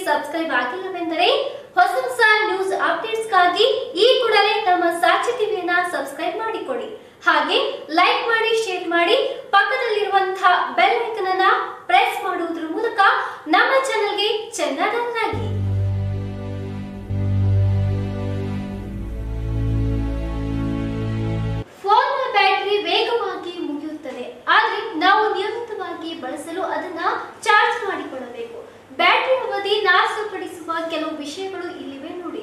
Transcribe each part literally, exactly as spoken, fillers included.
Subscribe ಆಗಿಲ್ಲವೆಂದರೆ ಹೊಸ ಹೊಸ news ಅಪ್ಡೇಟ್ಸ್ಗಾಗಿ ಈ ಕೂಡಲೇ ನಮ್ಮ ಸಾಕ್ಷಿ ಟಿವಿಯನ್ನ ಸಬ್ಸ್ಕ್ರೈಬ್ ಮಾಡಿಕೊಳ್ಳಿ. ಹಾಗೆ ಲೈಕ್ ಮಾಡಿ, ಶೇರ್ ಮಾಡಿ, ಪಕ್ಕದಲ್ಲಿರುವಂತಹ ಬೆಲ್ ಐಕಾನ್ ಅನ್ನು ಪ್ರೆಸ್ ಮಾಡುವುದರ ಮೂಲಕ ನಮ್ಮ ಚಾನೆಲ್ಗೆ ಚೆನ್ನಡನ್ನಾಗಿ. ಫೋನ್ನ ಬ್ಯಾಟರಿ ವೇಗವಾಗಿ ಮುಗಿಯುತ್ತದೆ, ಆದರೆ ನಾವು ನಿಯಮಿತವಾಗಿ ಬಳಸಲು ಅದನ್ನ ಚಾರ್ಜ್ ಮಾಡಿಕೊಳ್ಳಬೇಕು. ಬ್ಯಾಟರಿ ಅವಧಿ ನಾಶಪಡಿಸುವ ಕೆಲವು ವಿಷಯಗಳು ಇಲ್ಲಿವೆ ನೋಡಿ.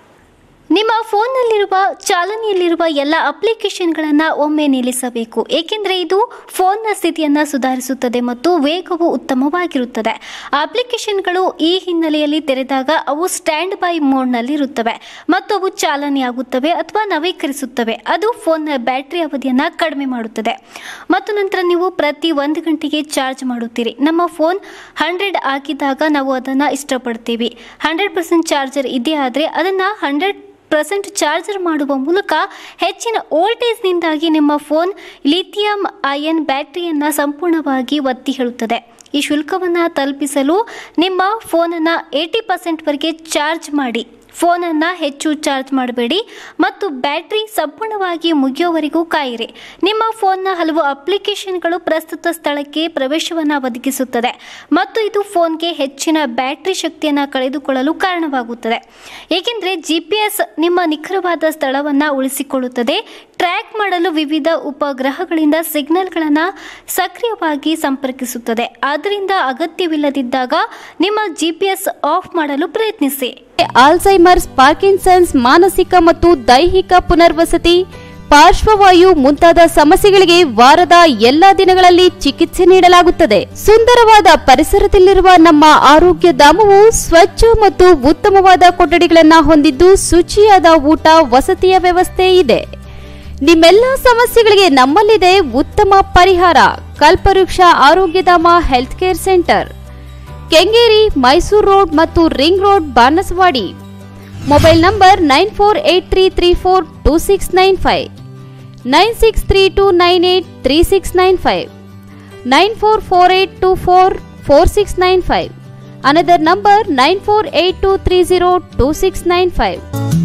ನಿಮ್ಮ ಫೋನ್ನಲ್ಲಿರುವ ಚಾಲನೆಯಲ್ಲಿರುವ ಎಲ್ಲ ಅಪ್ಲಿಕೇಶನ್ಗಳನ್ನು ಒಮ್ಮೆ ನಿಲ್ಲಿಸಬೇಕು, ಏಕೆಂದರೆ ಇದು ಫೋನ್ನ ಸ್ಥಿತಿಯನ್ನು ಸುಧಾರಿಸುತ್ತದೆ ಮತ್ತು ವೇಗವು ಉತ್ತಮವಾಗಿರುತ್ತದೆ. ಅಪ್ಲಿಕೇಶನ್ಗಳು ಈ ಹಿನ್ನೆಲೆಯಲ್ಲಿ ತೆರೆದಾಗ ಅವು ಸ್ಟ್ಯಾಂಡ್ ಬೈ ಮೋಡ್ನಲ್ಲಿರುತ್ತವೆ ಮತ್ತು ಅವು ಚಾಲನೆಯಾಗುತ್ತವೆ ಅಥವಾ ನವೀಕರಿಸುತ್ತವೆ. ಅದು ಫೋನ್ನ ಬ್ಯಾಟರಿ ಅವಧಿಯನ್ನು ಕಡಿಮೆ ಮಾಡುತ್ತದೆ ಮತ್ತು ನಂತರ ನೀವು ಪ್ರತಿ ಒಂದು ಗಂಟೆಗೆ ಚಾರ್ಜ್ ಮಾಡುತ್ತೀರಿ. ನಮ್ಮ ಫೋನ್ ಹಂಡ್ರೆಡ್ ಆಗಿದ್ದಾಗ ನಾವು ಅದನ್ನು ಇಷ್ಟಪಡ್ತೀವಿ. ಹಂಡ್ರೆಡ್ ಪರ್ಸೆಂಟ್ ಚಾರ್ಜರ್ ಇದೆ ಆದರೆ ಅದನ್ನು ಹಂಡ್ರೆಡ್ ಪರ್ಸೆಂಟ್ ಚಾರ್ಜರ್ ಮಾಡುವ ಮೂಲಕ ಹೆಚ್ಚಿನ ವೋಲ್ಟೇಜ್ನಿಂದಾಗಿ ನಿಮ್ಮ ಫೋನ್ ಲಿಥಿಯಂ ಅಯನ್ ಬ್ಯಾಟರಿಯನ್ನು ಸಂಪೂರ್ಣವಾಗಿ ಒತ್ತಿ ಹೇಳುತ್ತದೆ. ಈ ಶುಲ್ಕವನ್ನು ತಲುಪಿಸಲು ನಿಮ್ಮ ಫೋನನ್ನು ಏಯ್ಟಿ ಪರ್ಸೆಂಟ್ವರೆಗೆ ಚಾರ್ಜ್ ಮಾಡಿ. ಫೋನನ್ನು ಹೆಚ್ಚು ಚಾರ್ಜ್ ಮಾಡಬೇಡಿ ಮತ್ತು ಬ್ಯಾಟ್ರಿ ಸಂಪೂರ್ಣವಾಗಿ ಮುಗಿಯೋವರೆಗೂ ಕಾಯಿರಿ. ನಿಮ್ಮ ಫೋನ್ನ ಹಲವು ಅಪ್ಲಿಕೇಶನ್ಗಳು ಪ್ರಸ್ತುತ ಸ್ಥಳಕ್ಕೆ ಪ್ರವೇಶವನ್ನು ಒದಗಿಸುತ್ತದೆ ಮತ್ತು ಇದು ಫೋನ್ಗೆ ಹೆಚ್ಚಿನ ಬ್ಯಾಟ್ರಿ ಶಕ್ತಿಯನ್ನು ಕಳೆದುಕೊಳ್ಳಲು ಕಾರಣವಾಗುತ್ತದೆ, ಏಕೆಂದರೆ ಜಿ ಪಿ ಎಸ್ ನಿಮ್ಮ ನಿಖರವಾದ ಸ್ಥಳವನ್ನು ಉಳಿಸಿಕೊಳ್ಳುತ್ತದೆ. ಟ್ರ್ಯಾಕ್ ಮಾಡಲು ವಿವಿಧ ಉಪಗ್ರಹಗಳಿಂದ ಸಿಗ್ನಲ್ಗಳನ್ನು ಸಕ್ರಿಯವಾಗಿ ಸಂಪರ್ಕಿಸುತ್ತದೆ. ಆದ್ದರಿಂದ ಅಗತ್ಯವಿಲ್ಲದಿದ್ದಾಗ ನಿಮ್ಮ ಜಿ ಪಿ ಎಸ್ ಆಫ್ ಮಾಡಲು ಪ್ರಯತ್ನಿಸಿ. ಆಲ್ಝೈಮರ್ಸ್, ಪಾರ್ಕಿನ್ಸನ್ಸ್, ಮಾನಸಿಕ ಮತ್ತು ದೈಹಿಕ ಪುನರ್ವಸತಿ, ಪಾರ್ಶ್ವವಾಯು ಮುಂತಾದ ಸಮಸ್ಯೆಗಳಿಗೆ ವಾರದ ಎಲ್ಲಾ ದಿನಗಳಲ್ಲಿ ಚಿಕಿತ್ಸೆ ನೀಡಲಾಗುತ್ತದೆ. ಸುಂದರವಾದ ಪರಿಸರದಲ್ಲಿರುವ ನಮ್ಮ ಆರೋಗ್ಯ ಧಾಮವು ಸ್ವಚ್ಛ ಮತ್ತು ಉತ್ತಮವಾದ ಕೊಠಡಿಗಳನ್ನು ಹೊಂದಿದ್ದು ಶುಚಿಯಾದ ಊಟ, ವಸತಿಯ ವ್ಯವಸ್ಥೆ ಇದೆ. ನಿಮ್ಮೆಲ್ಲ ಸಮಸ್ಯೆಗಳಿಗೆ ನಮ್ಮಲ್ಲಿದೆ ಉತ್ತಮ ಪರಿಹಾರ. Kalpavriksha Arogyadhama health care centre, Kengeri, Mysuru road ಮತ್ತು ring road, Banaswadi. Mobile number nine four eight three three four two six nine five, nine six three two nine eight three six nine five, nine four four eight two four four six nine five. Another number nine four eight two three zero two six nine five.